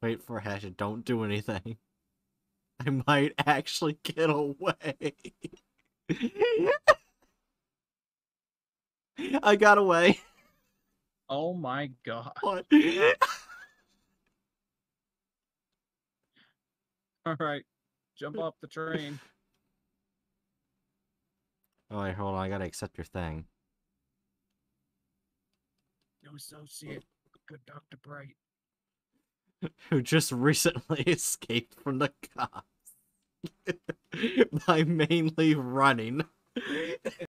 Wait for Hatchet, don't do anything. I might actually get away. I got away. Oh my god. What? Alright. Jump off the train. Oh wait, hold on, I gotta accept your thing. No associate. Good Dr. Bright. Who just recently escaped from the cops by mainly running.